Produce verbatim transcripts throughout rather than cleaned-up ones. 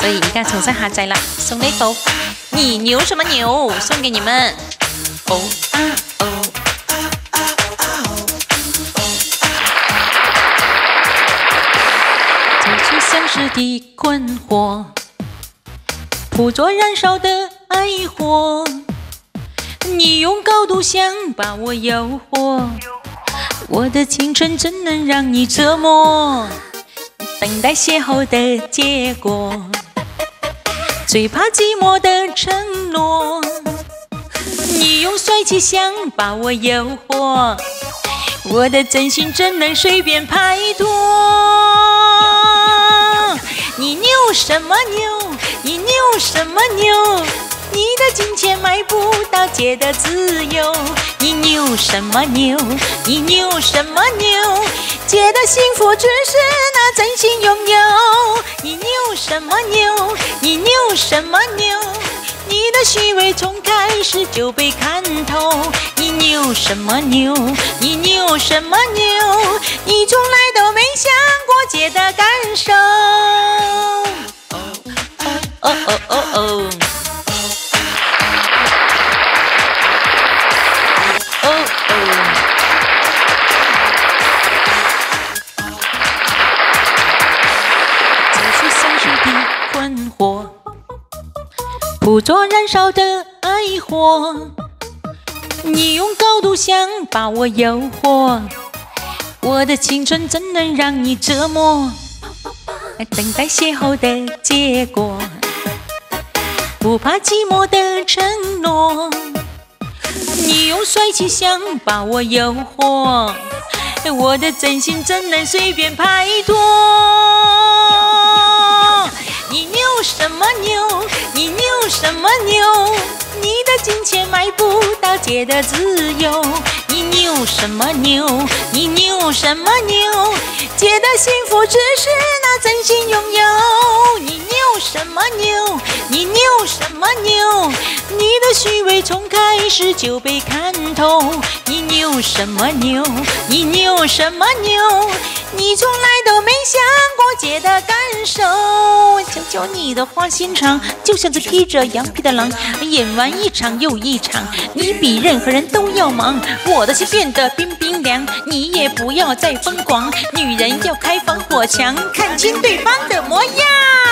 所以而家重新下載啦，送呢部你牛什麼牛，送給你們。哦啊哦。走出相識的困惑，捕捉燃燒的愛火。你用高度想把我誘惑，我的青春怎能讓你折磨？等待邂逅的結果，最怕寂寞的承諾。你用帥氣想把我誘惑，我的真心怎能隨便拍拖？你牛什麼牛？你牛什麼牛？你的金錢買不到姐的自由。你牛什麼牛？你牛什麼牛？姐的幸福只是那真心擁有。你牛什麼牛？你牛什麼牛？你的虛偽從開始就被看透。你牛什麼牛？你牛什麼牛？你從來都沒想過姐的感受。哦哦哦哦哦。困惑，捕捉燃燒的愛火。你用高度想把我誘惑，我的青春怎能讓你折磨？等待邂逅的結果，不怕寂寞的承諾。你用帥氣想把我誘惑，我的真心怎能隨便拍拖？你牛什麼牛？你牛什麼牛？你的金錢買不到姐的自由。你牛什麼牛？你牛什麼牛？姐的幸福只是那真心擁有。你牛什麼牛？你牛什麼牛？你的虛偽從開始就被看透。你牛什麼牛？你牛什麼牛？你從來都沒想過姐的感受。求求你的花心腸，就像只披着羊皮的狼，演完一場又一場，你比任何人都要忙，我的心變得冰冰涼。你也不要再瘋狂，女人要開防火牆，看清對方的模樣。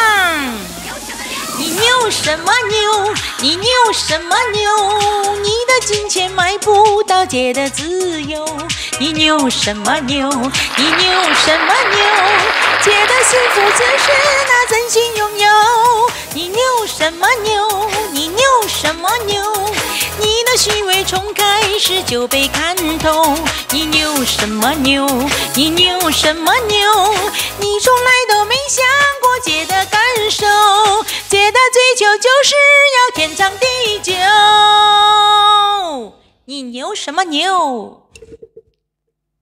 你牛什麼牛？你牛什麼牛？你的金錢買不到姐的自由。你牛什麼牛？你牛什麼牛？姐的幸福只是那真心擁有。你牛什麼牛？你牛什麼牛？你的虛偽從開始就被看透。你牛什麼牛？你牛什麼牛？你從來都沒想過姐的感受。姐的追求就是要天長地久。你牛什麼牛？